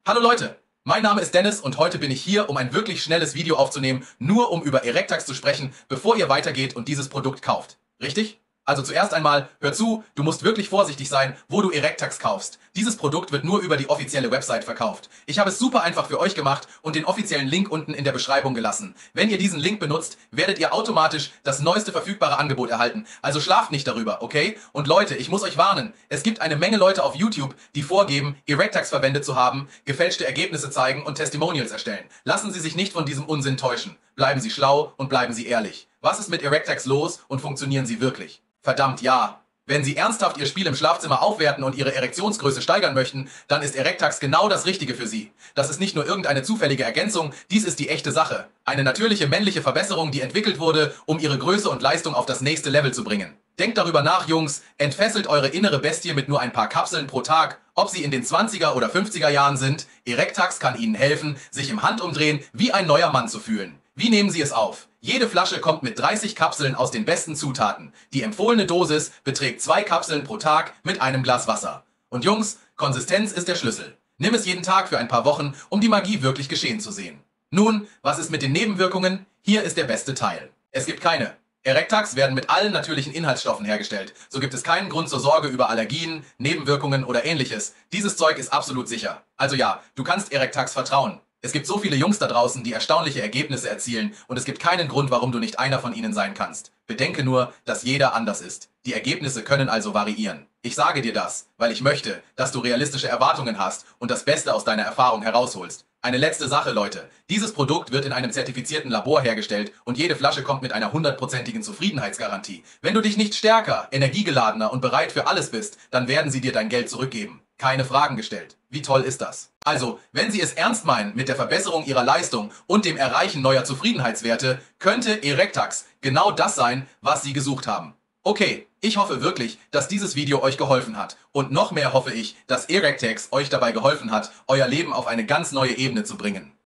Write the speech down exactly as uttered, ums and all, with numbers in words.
Hallo Leute, mein Name ist Dennis und heute bin ich hier, um ein wirklich schnelles Video aufzunehmen, nur um über Erectax zu sprechen, bevor ihr weitergeht und dieses Produkt kauft. Richtig? Also zuerst einmal, hör zu, du musst wirklich vorsichtig sein, wo du Erectax kaufst. Dieses Produkt wird nur über die offizielle Website verkauft. Ich habe es super einfach für euch gemacht und den offiziellen Link unten in der Beschreibung gelassen. Wenn ihr diesen Link benutzt, werdet ihr automatisch das neueste verfügbare Angebot erhalten. Also schlaft nicht darüber, okay? Und Leute, ich muss euch warnen, es gibt eine Menge Leute auf YouTube, die vorgeben, Erectax verwendet zu haben, gefälschte Ergebnisse zeigen und Testimonials erstellen. Lassen Sie sich nicht von diesem Unsinn täuschen. Bleiben Sie schlau und bleiben Sie ehrlich. Was ist mit Erectax los und funktionieren sie wirklich? Verdammt ja! Wenn Sie ernsthaft Ihr Spiel im Schlafzimmer aufwerten und Ihre Erektionsgröße steigern möchten, dann ist Erectax genau das Richtige für Sie. Das ist nicht nur irgendeine zufällige Ergänzung, dies ist die echte Sache. Eine natürliche männliche Verbesserung, die entwickelt wurde, um Ihre Größe und Leistung auf das nächste Level zu bringen. Denkt darüber nach, Jungs, entfesselt eure innere Bestie mit nur ein paar Kapseln pro Tag, ob Sie in den zwanziger oder fünfziger Jahren sind. Erectax kann Ihnen helfen, sich im Handumdrehen wie ein neuer Mann zu fühlen. Wie nehmen Sie es auf? Jede Flasche kommt mit dreißig Kapseln aus den besten Zutaten. Die empfohlene Dosis beträgt zwei Kapseln pro Tag mit einem Glas Wasser. Und Jungs, Konsistenz ist der Schlüssel. Nimm es jeden Tag für ein paar Wochen, um die Magie wirklich geschehen zu sehen. Nun, was ist mit den Nebenwirkungen? Hier ist der beste Teil. Es gibt keine. Erectax werden mit allen natürlichen Inhaltsstoffen hergestellt. So gibt es keinen Grund zur Sorge über Allergien, Nebenwirkungen oder ähnliches. Dieses Zeug ist absolut sicher. Also ja, du kannst Erectax vertrauen. Es gibt so viele Jungs da draußen, die erstaunliche Ergebnisse erzielen und es gibt keinen Grund, warum du nicht einer von ihnen sein kannst. Bedenke nur, dass jeder anders ist. Die Ergebnisse können also variieren. Ich sage dir das, weil ich möchte, dass du realistische Erwartungen hast und das Beste aus deiner Erfahrung herausholst. Eine letzte Sache, Leute. Dieses Produkt wird in einem zertifizierten Labor hergestellt und jede Flasche kommt mit einer hundertprozentigen Zufriedenheitsgarantie. Wenn du dich nicht stärker, energiegeladener und bereit für alles bist, dann werden sie dir dein Geld zurückgeben. Keine Fragen gestellt. Wie toll ist das? Also, wenn Sie es ernst meinen mit der Verbesserung Ihrer Leistung und dem Erreichen neuer Zufriedenheitswerte, könnte Erectax genau das sein, was Sie gesucht haben. Okay, ich hoffe wirklich, dass dieses Video euch geholfen hat. Und noch mehr hoffe ich, dass Erectax euch dabei geholfen hat, euer Leben auf eine ganz neue Ebene zu bringen.